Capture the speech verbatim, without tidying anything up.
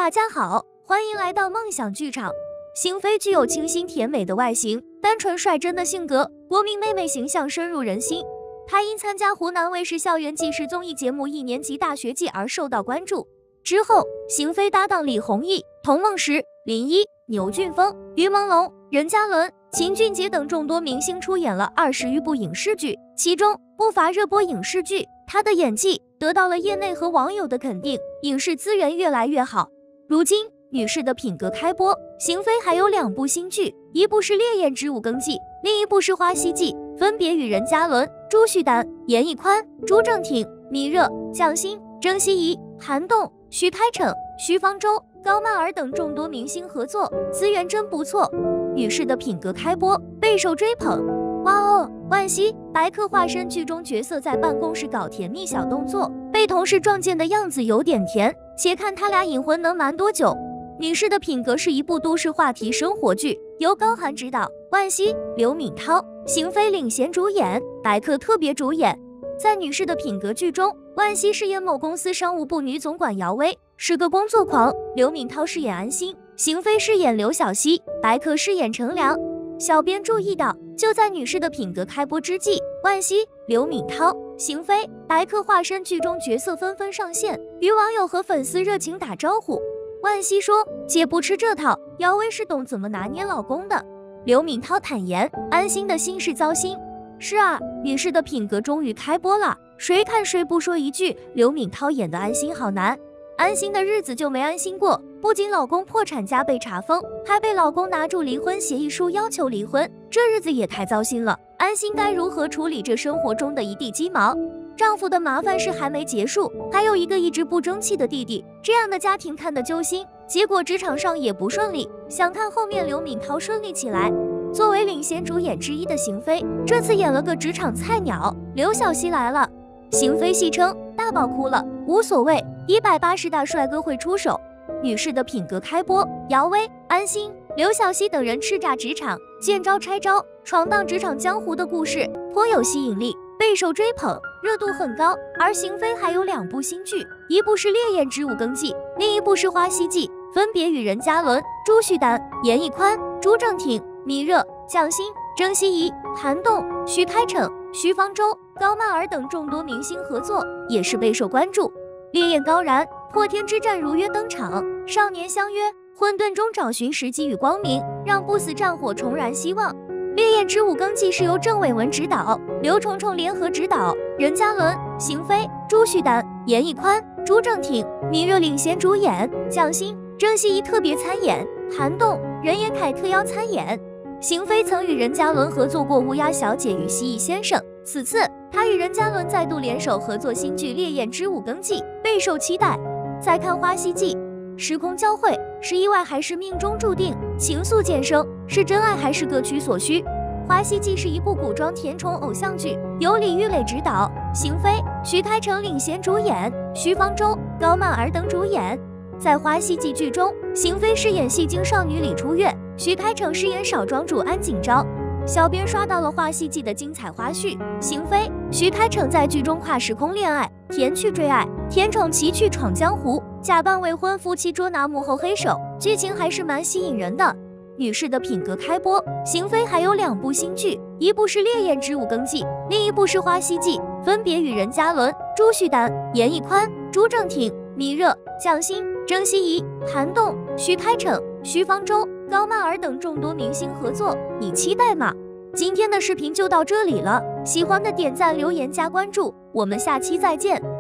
大家好，欢迎来到梦想剧场。邢菲具有清新甜美的外形，单纯率真的性格，国民妹妹形象深入人心。她因参加湖南卫视校园纪实综艺节目《一年级大学记》而受到关注。之后，邢菲搭档李弘毅、童梦石、林一、牛俊峰、于朦胧、任嘉伦、秦俊杰等众多明星出演了二十余部影视剧，其中不乏热播影视剧。她的演技得到了业内和网友的肯定，影视资源越来越好。如今，女士的品格开播，邢菲还有两部新剧，一部是《烈焰之五更记》，另一部是《花溪记》，分别与任嘉伦、朱旭丹、严屹宽、朱正廷、米热、蒋欣、郑希怡、韩栋、徐开骋、徐方舟、高曼儿等众多明星合作，资源真不错。女士的品格开播，备受追捧。哇哦，惋惜白客化身剧中角色在办公室搞甜蜜小动作，被同事撞见的样子有点甜，且看他俩隐婚能瞒多久。女士的品格是一部都市话题生活剧，由高寒执导，惋惜、刘敏涛、邢菲领衔主演，白客特别主演。在女士的品格剧中，惋惜饰演某公司商务部女总管姚薇，是个工作狂；刘敏涛饰演安心，邢菲饰演刘晓熙，白客饰演程良。小编注意到，就在女士的品格开播之际，惋惜、刘敏涛、邢菲、白客化身剧中角色纷纷上线，与网友和粉丝热情打招呼。惋惜说：“姐不吃这套，姚薇是懂怎么拿捏老公的。”刘敏涛坦言，安心的心是糟心。是啊，女士的品格终于开播了，谁看谁不说一句，刘敏涛演的安心好难。安心的日子就没安心过，不仅老公破产家被查封，还被老公拿住离婚协议书要求离婚，这日子也太糟心了。安心该如何处理这生活中的一地鸡毛？丈夫的麻烦事还没结束，还有一个一直不争气的弟弟，这样的家庭看得揪心。结果职场上也不顺利，想看后面刘敏涛顺利起来。作为领衔主演之一的邢菲，这次演了个职场菜鸟，刘晓熙来了。邢菲戏称大宝哭了，无所谓，一百八十大帅哥会出手。女士的品格开播，姚薇、安心、刘晓熙等人叱咤职场，见招拆招，闯荡职场江湖的故事颇有吸引力，备受追捧，热度很高。而邢菲还有两部新剧，一部是《烈焰之五更记》，另一部是《花溪记》，分别与任嘉伦、朱旭丹、严屹宽、朱正廷、米热、蒋欣、郑希怡、韩栋、徐开骋、徐方舟、高曼儿等众多明星合作，也是备受关注。烈焰高燃，破天之战如约登场，少年相约，混沌中找寻时机与光明，让不死战火重燃希望。烈焰之五更记是由郑伟文执导，刘崇崇联合执导，任嘉伦、邢菲、朱旭丹、严屹宽、朱正廷、米热领衔主演，蒋欣、郑希怡特别参演，韩栋、任彦凯特邀参演。邢菲曾与任嘉伦合作过《乌鸦小姐与蜥蜴先生》，此次她与任嘉伦再度联手合作新剧《烈焰之五更记》，备受期待。再看《花溪记》，时空交汇是意外还是命中注定？情愫渐生是真爱还是各取所需？《花溪记》是一部古装甜宠偶像剧，由李玉磊执导，邢菲、徐开骋领衔主演，徐方舟、高曼儿等主演。在《花溪记》剧中，邢菲饰演戏精少女李初月，徐开骋饰演少庄主安锦昭。小编刷到了《花溪记》的精彩花絮，邢菲、徐开骋在剧中跨时空恋爱，甜去追爱，甜宠奇趣闯江湖，假扮未婚夫妻捉拿幕后黑手，剧情还是蛮吸引人的。女士的品格开播，邢菲还有两部新剧，一部是《烈焰之五更记》，另一部是《花溪记》，分别与任嘉伦、朱旭丹、严屹宽、朱正廷、米热、蒋欣、郑希怡、韩栋、徐开骋、徐方舟、高曼儿等众多明星合作，你期待吗？今天的视频就到这里了，喜欢的点赞、留言、加关注，我们下期再见。